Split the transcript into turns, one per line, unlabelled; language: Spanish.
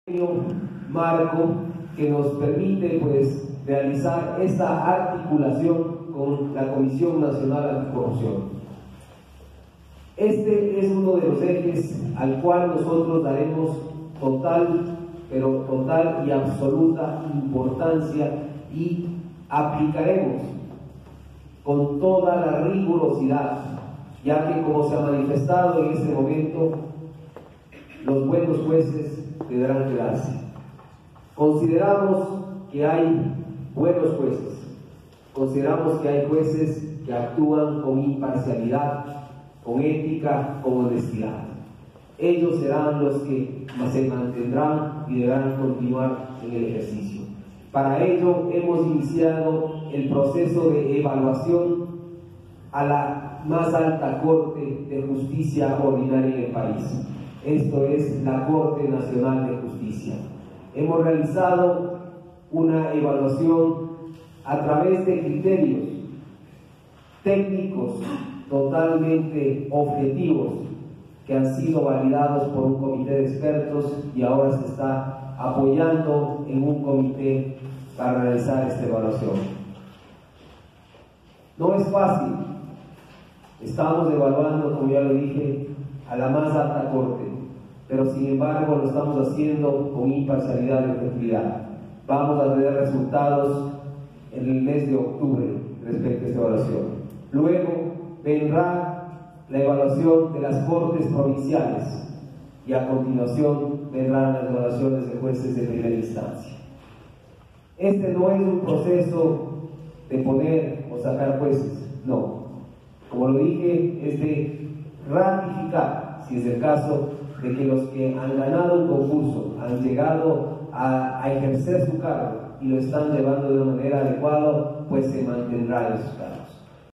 marco que nos permite realizar esta articulación con la Comisión Nacional Anticorrupción. Este es uno de los ejes al cual nosotros daremos total y absoluta importancia y aplicaremos con toda la rigurosidad, ya que, como se ha manifestado en este momento, los buenos jueces deberán quedarse. Consideramos que hay buenos jueces, consideramos que hay jueces que actúan con imparcialidad, con ética, con honestidad. Ellos serán los que se mantendrán y deberán continuar en el ejercicio. Para ello hemos iniciado el proceso de evaluación a la más alta Corte de Justicia Ordinaria en el país. Esto es la Corte Nacional de Justicia. Hemos realizado una evaluación a través de criterios técnicos totalmente objetivos que han sido validados por un comité de expertos y ahora se está apoyando en un comité para realizar esta evaluación. No es fácil. Estamos evaluando, como ya lo dije, a la más alta corte, pero sin embargo lo estamos haciendo con imparcialidad y objetividad. Vamos a tener resultados en el mes de octubre respecto a esta evaluación. Luego vendrá la evaluación de las cortes provinciales y a continuación vendrán las evaluaciones de jueces de primera instancia. Este no es un proceso de poner o sacar jueces, no. Como lo dije, es de ratificar, si es el caso, de que los que han ganado un concurso, han llegado a ejercer su cargo y lo están llevando de una manera adecuada, pues se mantendrán en sus cargos.